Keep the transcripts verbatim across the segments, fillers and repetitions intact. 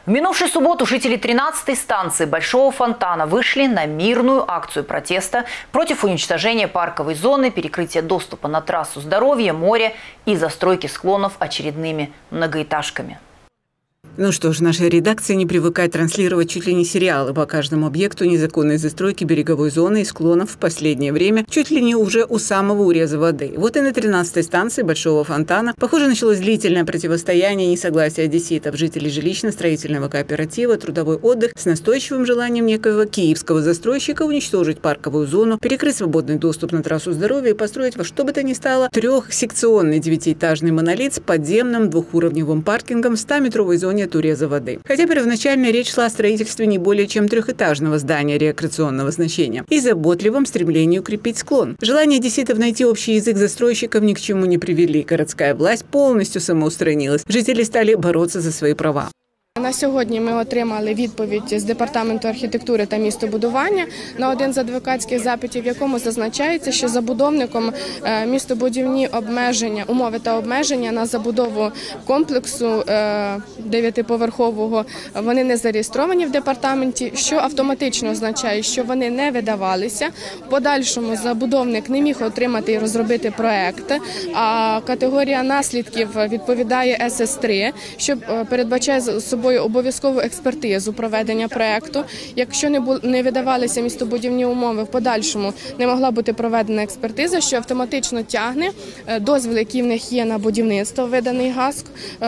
В минувшую субботу жители тринадцатой станции Большого фонтана вышли на мирную акцию протеста против уничтожения парковой зоны, перекрытия доступа на трассу здоровья, море и застройки склонов очередными многоэтажками. Ну что ж, наша редакция не привыкает транслировать чуть ли не сериалы по каждому объекту незаконной застройки береговой зоны и склонов в последнее время, чуть ли не уже у самого уреза воды. Вот и на тринадцатой станции Большого фонтана, похоже, началось длительное противостояние несогласия одесситов, жителей жилищно-строительного кооператива «Трудовой отдых» с настойчивым желанием некоего киевского застройщика уничтожить парковую зону, перекрыть свободный доступ на трассу здоровья и построить во что бы то ни стало трехсекционный девятиэтажный монолит с подземным двухуровневым паркингом в ста-метровой зоне от уреза воды. Хотя первоначально речь шла о строительстве не более чем трехэтажного здания рекреационного значения и заботливом стремлении укрепить склон. Желание одесситов найти общий язык застройщиков ни к чему не привели. Городская власть полностью самоустранилась. Жители стали бороться за свои права. На сьогодні ми отримали відповідь з Департаменту архітектури та містобудування на один з адвокатських запитів, в якому зазначається, що забудовником містобудівні обмеження, умови та обмеження на забудову комплексу дев'ятиповерхового, вони не зареєстровані в департаменті, що автоматично означає, що вони не видавалися. В подальшому забудовник не міг отримати і розробити проект, а категорія наслідків відповідає ес ес три, що передбачає собою обов'язкову експертизу проведення проєкту. Якщо не, бу... не видавалися містобудівні умови, в подальшому не могла бути проведена експертиза, що автоматично тягне дозвіл, який в них є на будівництво, виданий ГАСК,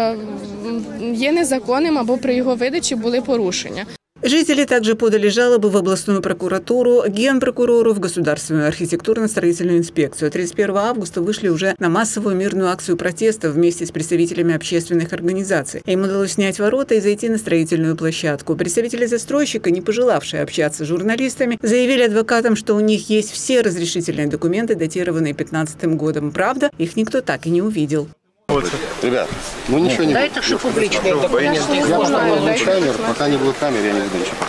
є незаконним або при його видачі були порушення. Жители также подали жалобы в областную прокуратуру, генпрокурору, в Государственную архитектурно-строительную инспекцию. тридцать первого августа вышли уже на массовую мирную акцию протеста вместе с представителями общественных организаций. Им удалось снять ворота и зайти на строительную площадку. Представители застройщика, не пожелавшие общаться с журналистами, заявили адвокатам, что у них есть все разрешительные документы, датированные пятнадцатым годом. Правда, их никто так и не увидел. Ребят, ну ничего не будет. Да это же публичные документы. Я показываю камеру, пока не будет камеры, я не буду ничего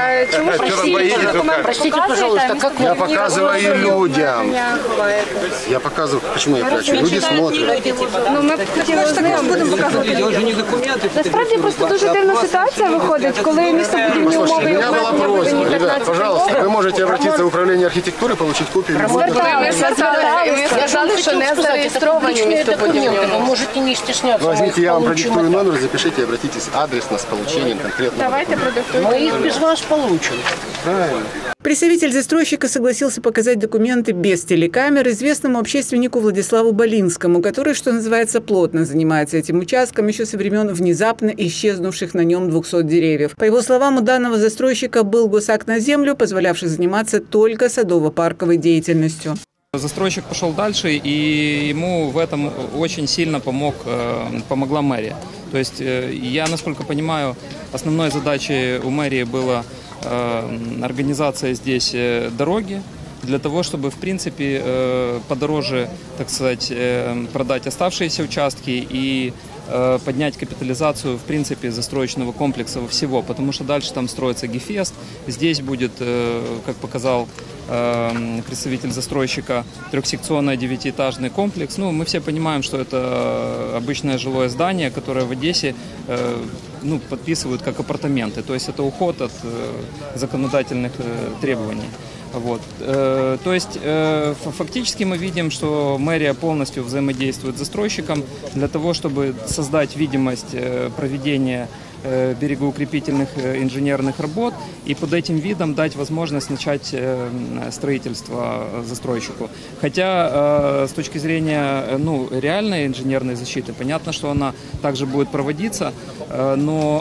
показывать. Простите, пожалуйста, как я показываю людям. Я показываю, почему я прячу? Люди смотрят. Ну, ми хотіли ознайомитися. Насправді просто дуже дивна ситуація виходить, коли містобудівні умови... У меня была просьба, ребят, пожалуйста, вы можете обратиться в управление архитектуры, получить копию. Ми сказали, що не зареєстровані містобудівні умови. Можете не стесняться. Возьмите, я вам продиктую номер, запишите, обратитесь адресно с получением конкретного. Давайте продиктуйте. Мы их без вас получим. Правильно. Представитель застройщика согласился показать документы без телекамер известному общественнику Владиславу Болинскому, который, что называется, плотно занимается этим участком еще со времен внезапно исчезнувших на нем двухсот деревьев. По его словам, у данного застройщика был госакт на землю, позволявший заниматься только садово-парковой деятельностью. Застройщик пошел дальше, и ему в этом очень сильно помог, помогла мэрия. То есть, я, насколько понимаю, основной задачей у мэрии была организация здесь дороги, для того, чтобы, в принципе, подороже, так сказать, продать оставшиеся участки и поднять капитализацию, в принципе, застроечного комплекса всего, потому что дальше там строится Гефест, здесь будет, как показал представитель застройщика, трехсекционный девятиэтажный комплекс. Ну, мы все понимаем, что это обычное жилое здание, которое в Одессе ну, подписывают как апартаменты, то есть это уход от законодательных требований. Вот. То есть фактически мы видим, что мэрия полностью взаимодействует с застройщиком для того, чтобы создать видимость проведения берегоукрепительных инженерных работ и под этим видом дать возможность начать строительство застройщику. Хотя с точки зрения ну, реальной инженерной защиты, понятно, что она также будет проводиться, но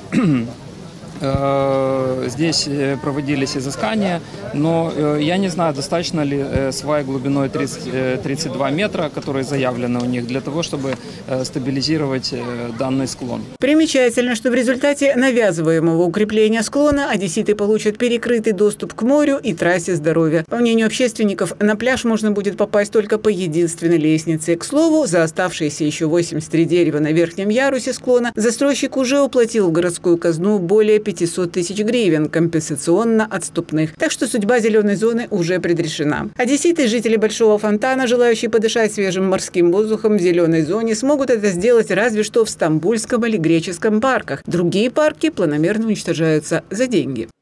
здесь проводились изыскания, но я не знаю, достаточно ли свай глубиной тридцать, тридцать два метра, которые заявлены у них, для того, чтобы стабилизировать данный склон. Примечательно, что в результате навязываемого укрепления склона одесситы получат перекрытый доступ к морю и трассе здоровья. По мнению общественников, на пляж можно будет попасть только по единственной лестнице. К слову, за оставшиеся еще восемьдесят три дерева на верхнем ярусе склона застройщик уже уплатил в городскую казну более пятисот тысяч гривен компенсационно-отступных. Так что судьба зеленой зоны уже предрешена. Одесситы и жители Большого фонтана, желающие подышать свежим морским воздухом в зеленой зоне, смогут это сделать разве что в Стамбульском или Греческом парках. Другие парки планомерно уничтожаются за деньги.